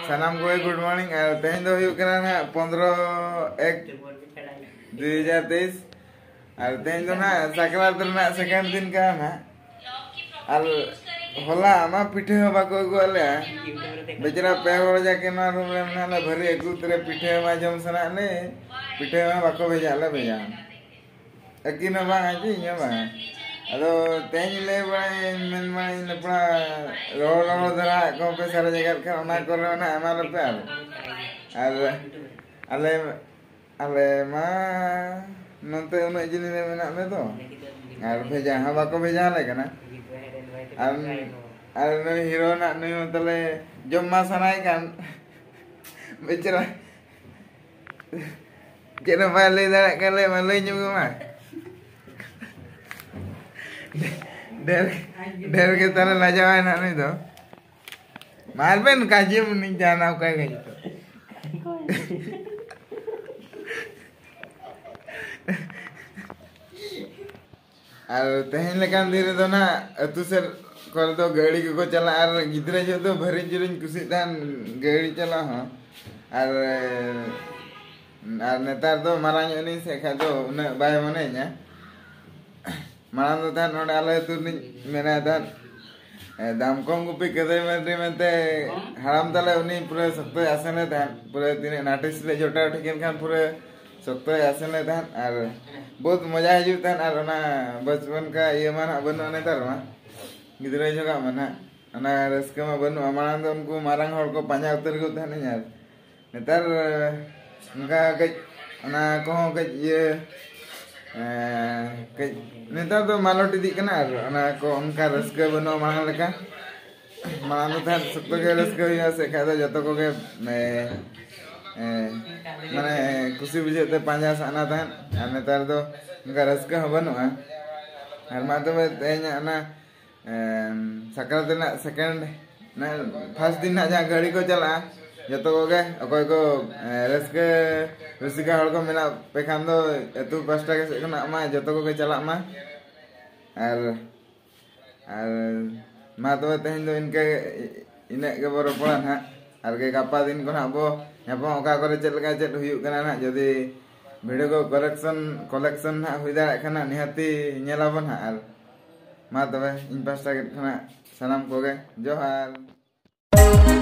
सानाम को good morning और तेहन दो हुयुक कना ना 15/1/2023 और तेहन दो ना साकरात रना सेकंड दिन का ना और होला मा पिठे हो बाको गोले बेचरा पे हो जाके ना रूम रे ना भरी एकु तरे पिठे मा जम सना ने पिठे मा बाको भेजा ले भेजा अकिन बा आजी nya बा अदो तेहन ले बाय मेन मा इन अपना रो दरा को पे सारा जगह का ना करे ना हमार पे और अले मा नंते उन जिनी ने मेना में तो और भेजा हा बाको भेजा ले कना और नई हीरो ना नई तले जम मा सनाय कान बेचरा जेना बा ले दरा का ले मा ले ᱧᱩ मा डेर के तरह लजावा ना नहीं तो मारबेन काजी नहीं जाना काय गई तो और तेहन लेकान धीरे तो ना अतु से कर दो गाड़ी को चला और गिद्रे जो तो भरी जुरिन कुसी दान गाड़ी चला हां और नेतार तो मारांग नहीं से खा तो उन्हें बाय मने nya मारांग तो तान नोडे आले तुरनी मेरा तान दाम कम गुपी कदे मेंते हराम तले उनी पूरे सख्त आसने तान पूरे दिन नाटिस ले जोटा ठिकन खान पूरे सख्त आसने तान और बहुत मजा हिजु तान और ना बचपन का ये माना बनो नेतार मा गिद्रे जगह मना ना रस्के में बनो मारांग तो उनको मारांग हर को पांजा उतर को तान यार नेतार उनका के ना को के ये नेता तो मालोट इदी कना ना को उनका रस्के बनो मांग लेका मानो था सब के रस्के या से खादा जतो को के माने खुशी बुझे पांजा साना था और नेता तो उनका रस्के बनो और मा तो तेना ना सकरात ना सेकंड ना फर्स्ट दिन ना जा गाड़ी को चला जतो को के अकोय को रस्के रसिका हड़ को मेना पेखान दो एतु पास्टा के सेकना मा जतो को के चला मा और मा तो तेहन दो इनके इने के बरो पड़ा ना और के गापा दिन को ना बो यापो ओका करे चेत लगा चेत हुयु कना ना जदी वीडियो को कलेक्शन ना हुई दाड़ा खाना निहाती नेलाबन हा और मा तबे इन पास्टा के खाना सलाम को गे जोहार।